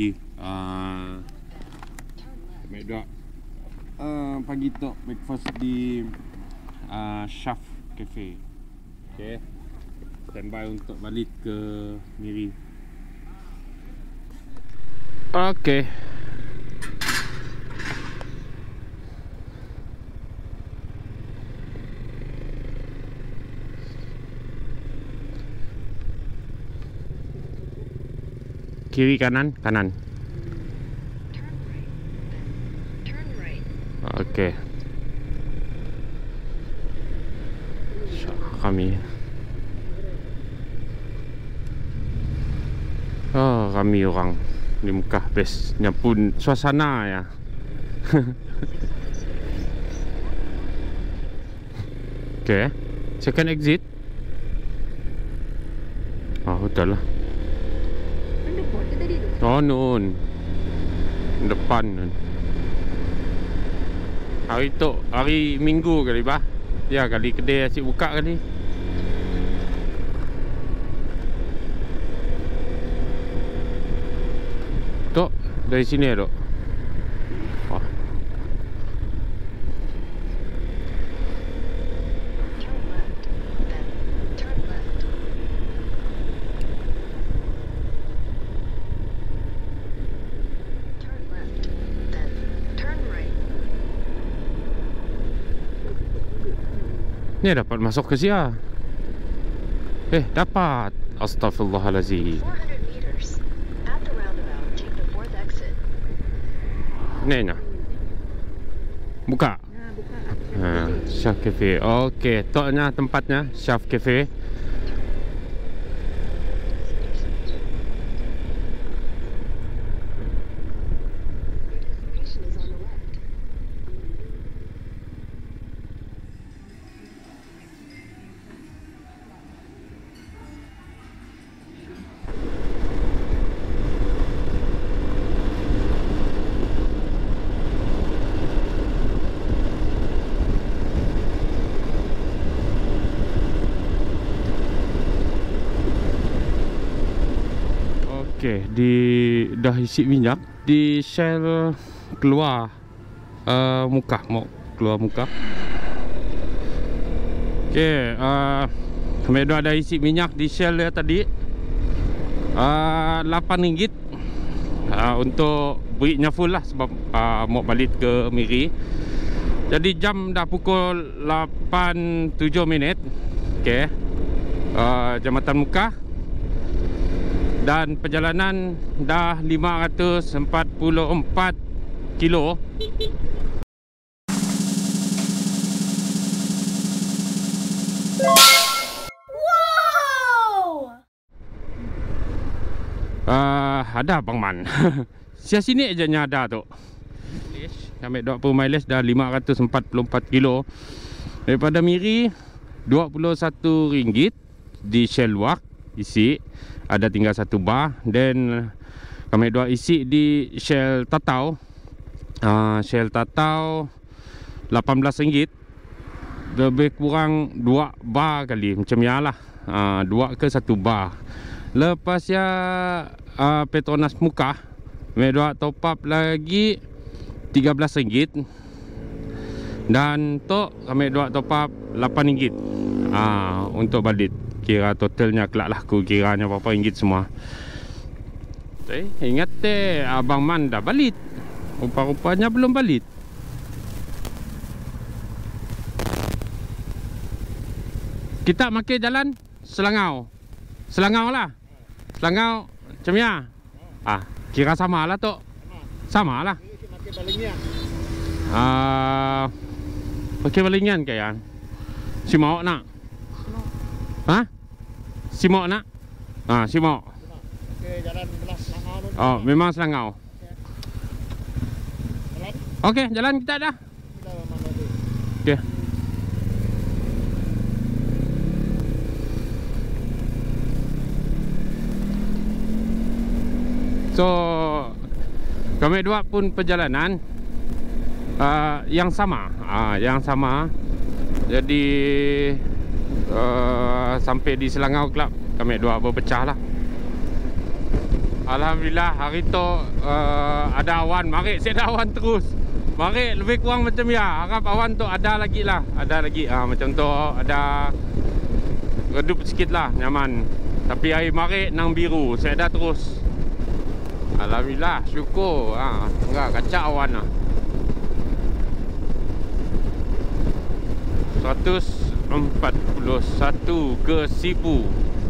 pagi. Kami dua pagi tu breakfast di Chef Cafe. Okay. Standby untuk balik ke Miri. Okay. Kiri kanan, kanan. Okey. Kami. Oh, kami orang di Mekah bestnya pun suasana ya. Okey. Second exit. Oh, betul lah. Oh, nun depan nun. Hari tu, hari Minggu kali bah. Ya, kali kedai asyik buka kali. Tok, dari sini ya, Dok. Wah. Ni dapat masuk ke sia. Dapat. Astaghfirullahalazim. Ni nah. Buka. Chef Cafe. Okey, toknya tempatnya Chef Cafe. Okey, dah isi minyak di Shell keluar Mukah, mau keluar Mukah. Okey, kami dah ada isi minyak di Shell ya tadi. RM8 untuk berinya full lah sebab mau balik ke Miri. Jadi jam dah pukul 8.07. Okey. Jambatan Mukah. Dan perjalanan dah 544 kilo. Wow! Ada Abang Man. Sia sini aja ada tu. Kami dok per mileage dah 544 kilo. Daripada Miri RM21 di Shell Wak isi. Ada tinggal satu bar. Dan kami dua isi di Shell Tatau. Shell Tatau RM18. Lebih kurang 2 bar kali. Macam ya lah, 2 ke 1 bar. Lepas ya Petronas Mukah, kami dua top up lagi RM13. Dan tu kami dua top up RM8 untuk balik. Kira totalnya kelak lah aku kiranya berapa ringgit semua. Ingat Abang Man dah balik. Rupa-rupanya belum balik. Kita makan jalan Selangau. Selangau lah. Selangau macam ya. Kira sama lah tu. Sama lah. Pakai balingan kayak si mau nak. Si mau nak? Si mau. Okey, jalan belah Selangau tu. Oh, memang Selangau. Jalan. Okey, jalan kita dah. Kita mana tu? Okey. So, kami dua pun perjalanan yang sama. Yang sama. Jadi sampai di Selangau Club kami dua berpecah lah. Alhamdulillah hari tu ada awan. Mari saya ada awan terus. Mari lebih kurang macam ya. Harap awan tu ada lagi lah. Ada lagi macam tu. Ada redup sikit lah. Nyaman. Tapi air mari nang biru. Saya dah terus. Alhamdulillah. Syukur. Enggak kacak awan lah. 141 ke 1000.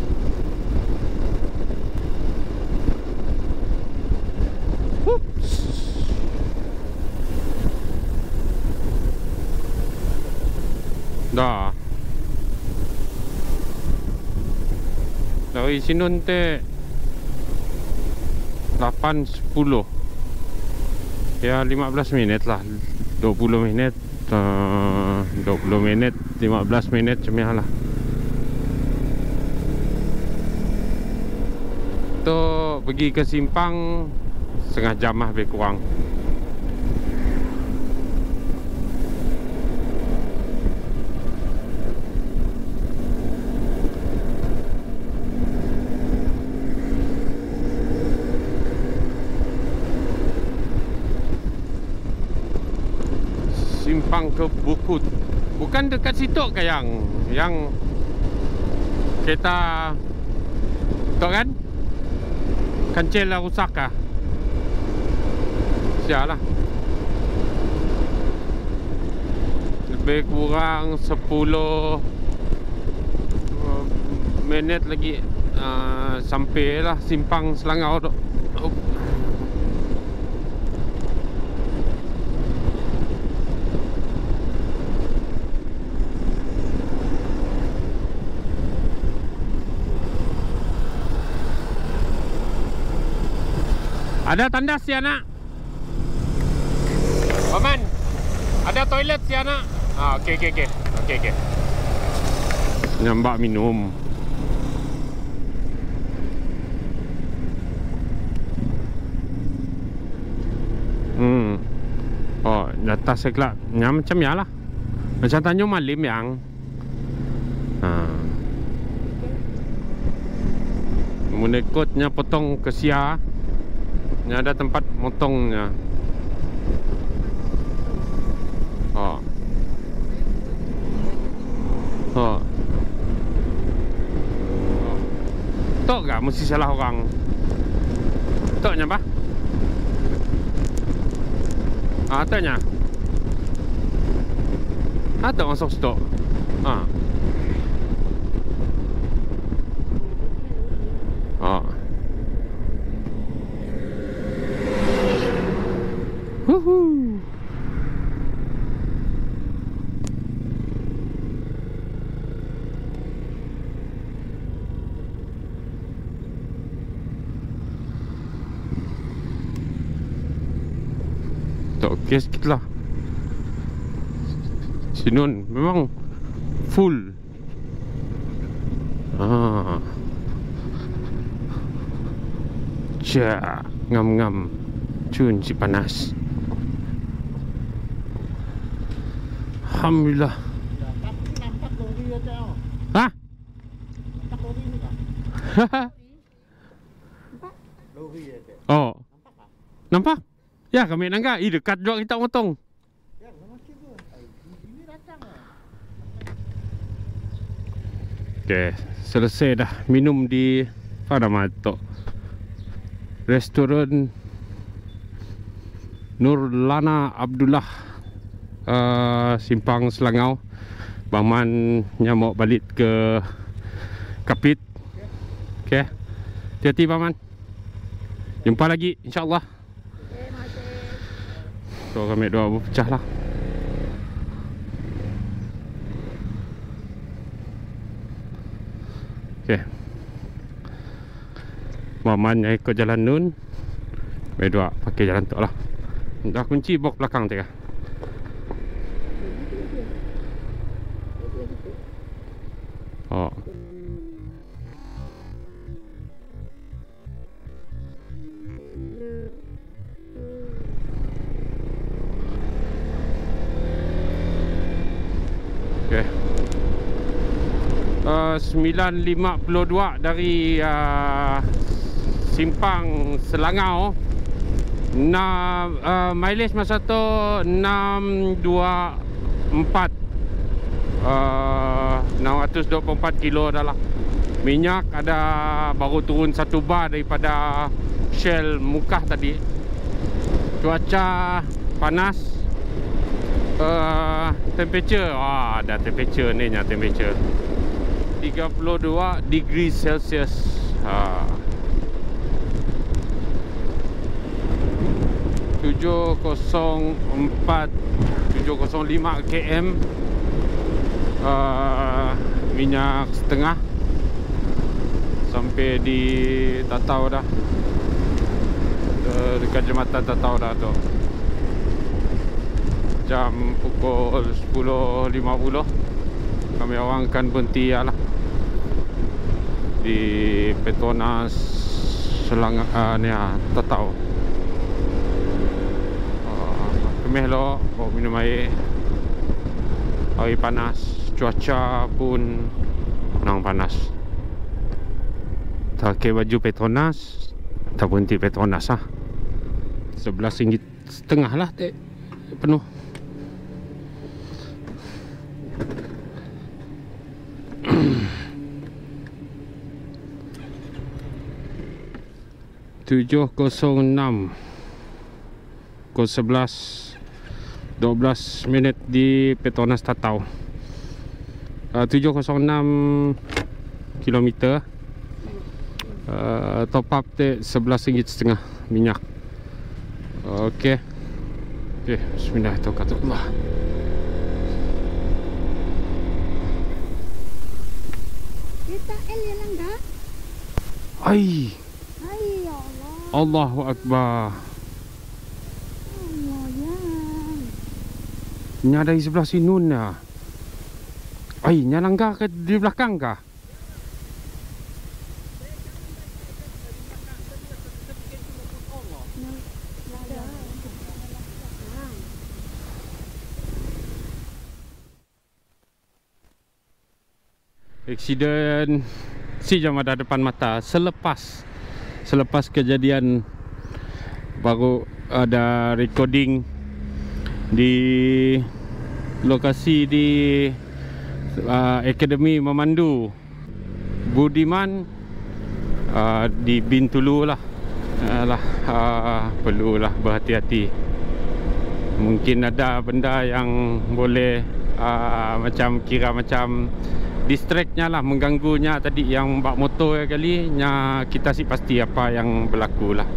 Dah. Dari Sinun te 8.10. Ya 15 minit lah. 20 minit 20 minit 15 minit macam lah. Tu pergi ke simpang setengah jam lah lebih kurang. Simpang ke Bukut. Bukan dekat situ ke yang kereta tu kan? Kancil lah rusak kah? Sialah. Lebih kurang 10 minit lagi sampai lah simpang Selangau tu. Ada tandas si anak. Paman, ada toilet si anak. Okey. Nyambak minum. Oh, atas sekelak. Nyam macam ya lah. Macam Tanjung Malim yang. Menekutnya potong ke Sia. Ini ada tempat motongnya. Tok gak mesti salah orang. Toknya apa? Toknya. Tok masuk stok. Tak okey sikit lah. Sinun memang full. Ngam-ngam. Cun si panas. Alhamdulillah. Nampak lori aja. Hah? Nampak lori ni kah? Lori aja. Oh. Nampak kah? Nampak? Ya kami nangka. Dekat juga kita motong. Ya, macam tu. Ini datang ah. Okay, selesai dah minum di mana matok. Restoran Nurlana Abdullah, Simpang Selangau. Bang Man nyamuk balik ke Kapit. Okay. Hati-hati Bang Man. Jumpa lagi insyaAllah. So kami doa berpecah lah. Okay. Maman yang ikut jalan Nun, kami doa pakai jalan tu lah. Dah kunci box belakang tu kah? Oh. Okay. 9.52 dari simpang Selangau. Mileage masa tu 624 624 kilo dah lah. Minyak ada baru turun 1 bar daripada Shell Mukah tadi. Cuaca panas. Temperature, ada temperature ni nya, temperature 32 degree Celsius. 705 km. Minyak setengah. Sampai di Tatau dah, dekat jembatan Tatau dah tu. Jam pukul 10.50 kami orang akan berhenti lah di Petronas Selangor ni Tatau. Kemeh lo, bawa minum air. Hari panas, cuaca pun memang panas. Tak pakai baju Petronas, tak berhenti Petronas lah. RM11.50 lah penuh. .706 pukul 11:12 minit di Petronas Tatau. 706 km. Top up RM11.50 minyak. Okey. Bismillahirrahmanirrahim. Kita yang langgar. Ai. Hai ya Allah. Allahu Akbar. Allah ya. Nya dari sebelah sini nah. Ai, nya langgar ke di belakang kah? Aksiden si jam ada depan mata selepas kejadian. Baru ada recording di lokasi di Akademi Memandu Budiman di Bintulu lah. Perlulah berhati-hati. Mungkin ada benda yang boleh macam kira macam distract-nya lah, mengganggunya tadi yang bak motor kali nya. Kita sih pasti apa yang berlaku lah.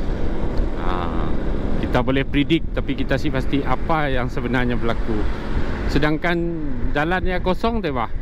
Kita boleh predict, tapi kita sih pasti apa yang sebenarnya berlaku. Sedangkan jalan yang kosong tu bah,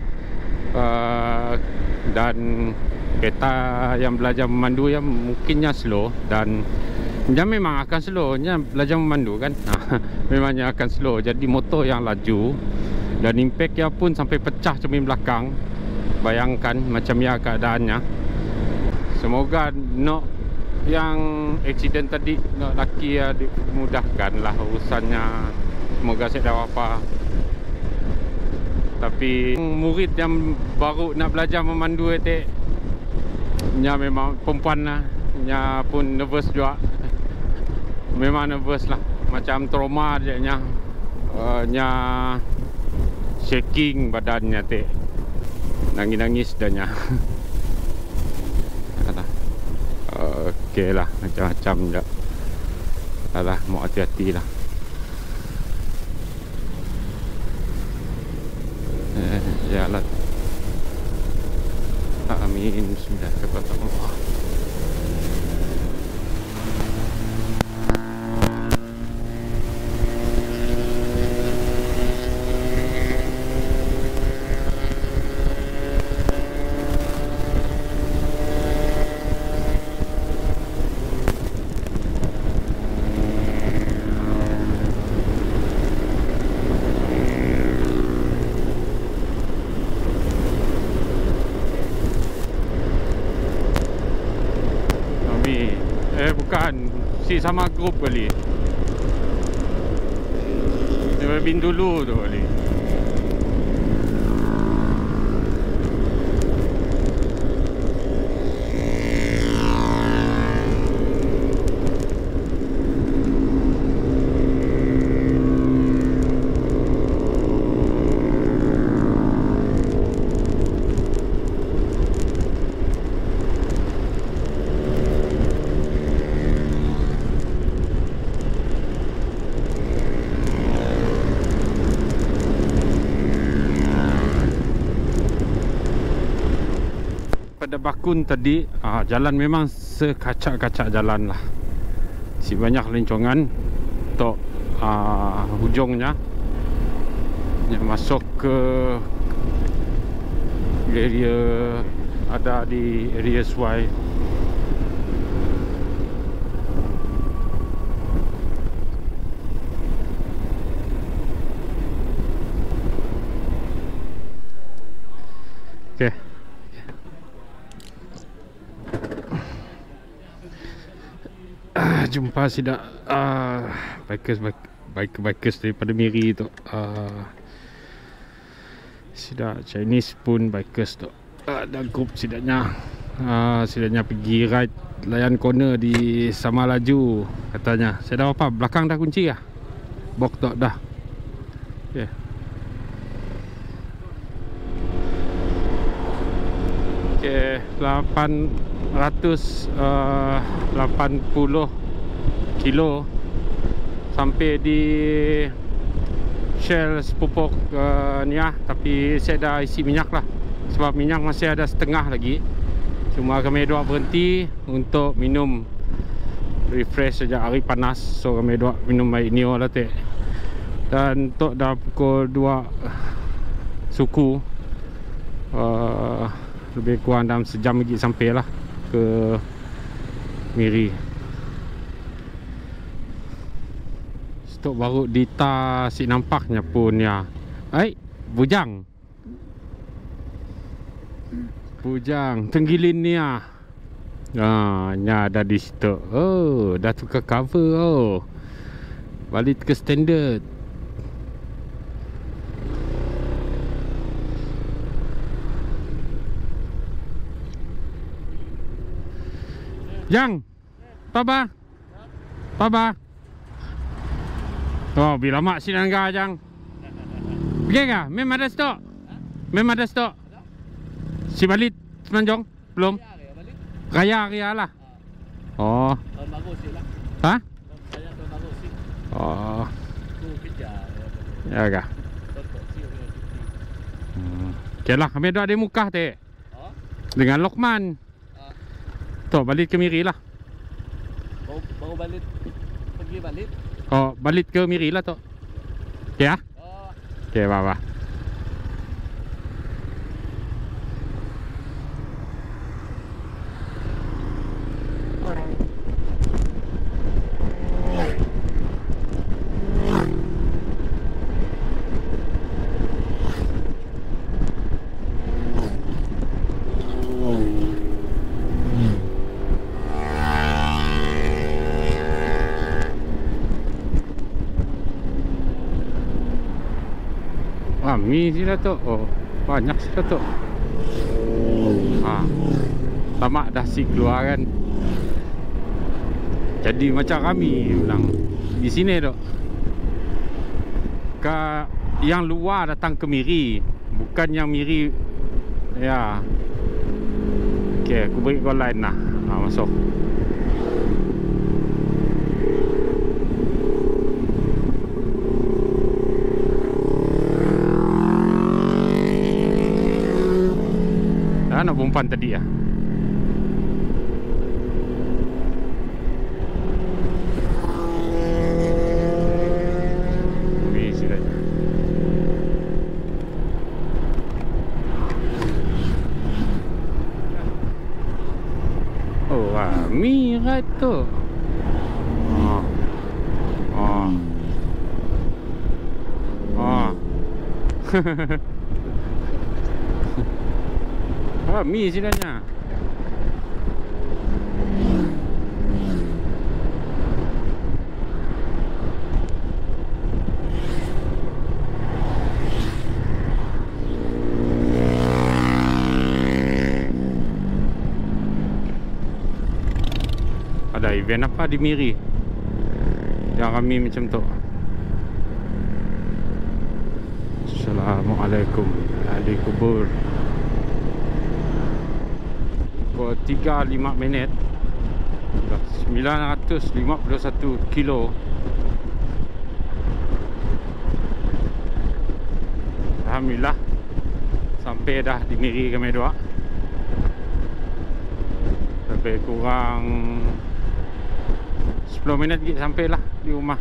dan kereta yang belajar memandu yang mungkinnya slow, dan dia memang akan slow nya belajar memandu kan. Memangnya akan slow, jadi motor yang laju dan impact dia pun sampai pecah cermin belakang. Bayangkan macam ya keadaannya. Semoga no yang accident tadi no laki ya dimudahkan lah urusannya. Semoga saya dah apa. Tapi murid yang baru nak belajar memandu itu nya memang perempuan lah. Nya pun nervous juga. Memang nervous lah. Macam trauma dia nya. Nya shaking badannya teh. Nangis-nangis danya. Okey lah, macam-macam je. Alah, mau hati-hati lah. Ya Allah. Amin. Bismillahirrahmanirrahim. Bukan, si sama grup kali. Dia bin dulu tu kali. Bakun tadi, jalan memang sekacak-kacak jalan lah. Si banyak lencongan untuk hujungnya. Yang masuk ke area, ada di area Swai. Okay. Jumpa sidak bikers daripada Miri tu. Sidak Chinese pun bikers tu. Ada grup sidaknya. Sidaknya pergi ride layan corner di Samalaju katanya. Saya dah apa? Belakang dah kunci lah. Bok tak dah. Okay. Okay, 880 kilo sampai di Shell sepupuk ni lah. Tapi saya dah isi minyak lah, sebab minyak masih ada setengah lagi. Cuma kami dua berhenti untuk minum refresh sejak hari panas. So kami dua minum air Neo lah tek. Dan untuk dah pukul 2 suku, lebih kurang dalam sejam lagi sampai lah ke Miri. Stok baru Dita si nampaknya pun ya. Bujang Tenggilin ni ah. Nya ada di situ. Oh, dah tukar cover. Oh, balik ke standard. Jang, Papa. Oh, bila mak si nangga Jang. Pergi ke? Memang ada stok? Memang ada stok? Si balik Semenanjung? Belum? Raya lah. Oh. Tahun bagus sih lah. Ha? Saya tahun bagus sih. Oh. Tu kerja. Ya ke? Okay lah, kami duduk di muka teh. Dengan Lokman. Tuh, balik ke Miri lah. Baru balik. Pergi balik. Oh, balik ke Miri lah tu. Okay lah? Okay, bye. Mi sila tu. Oh, banyak sila tu. Tamak dah si keluar kan. Jadi macam kami bilang di sini tu. Yang luar datang ke Miri, bukan yang Miri. Ya. Okey, aku beri kau line lah. Masuk. Nak bompan tadi ya. Oh, mi right tu. Mi sebenarnya. Ada event apa di Miri yang kami macam tu. Assalamualaikum ahli kubur. 3-5 minit 951 kilo. Alhamdulillah sampai dah di Miri kami dua. Lebih kurang 10 minit lagi sampailah di rumah.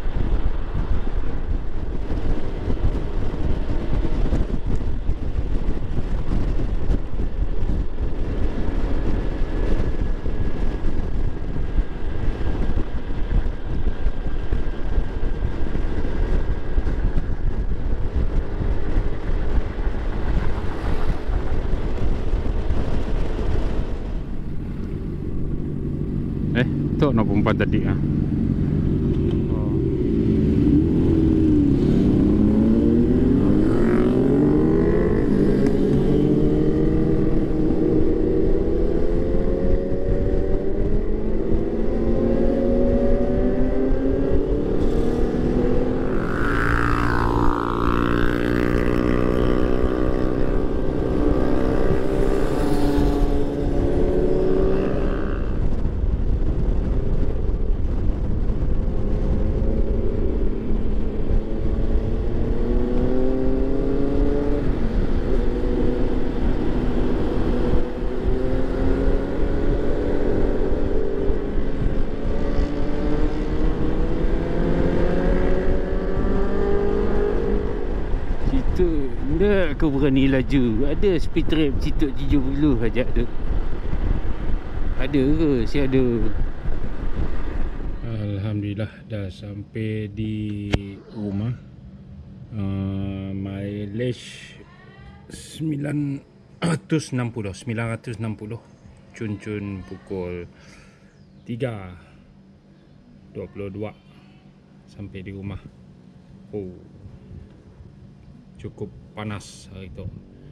Tu nak perempuan tadi ah. Oh. Aku berani laju. Ada speed trap situ 70 aja tu. Ada ke? Si ada. Alhamdulillah dah sampai di rumah. Mileage 960. Cun pukul 3.22 sampai di rumah. Oh, cukup panas hari tu.